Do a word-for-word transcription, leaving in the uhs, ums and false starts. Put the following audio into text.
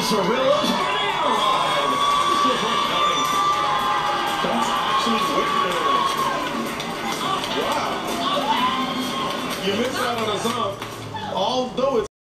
Zorilla's banana ride. That's actually wicked. Wow. You missed out on a zonk, although it's